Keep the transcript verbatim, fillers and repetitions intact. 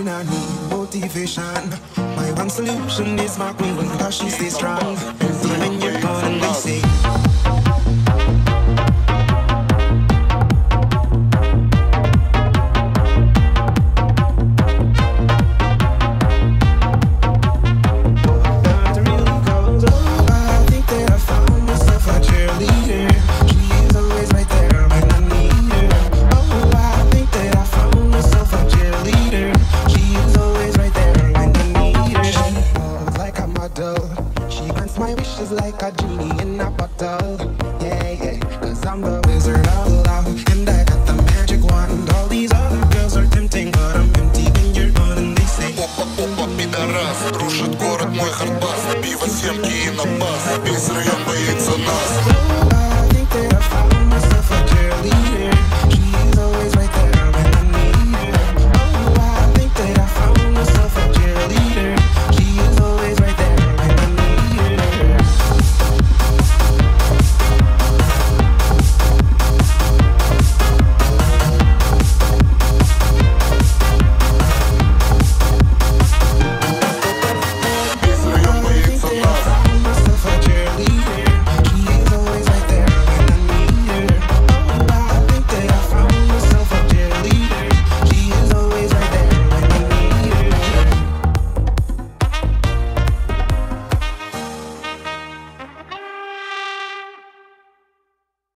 I need motivation. My one solution is my queen, cause she stays strong. Even when you're gone and they say like a genie in a bottle. Yeah, yeah, cause I'm the wizard of love, and I got the magic wand. All these other girls are tempting, but I'm empty when you're gone and they say Опа, опа, пидорас, рушит город мой хардбас. Пиво, семки и на бас, весь район боится нас.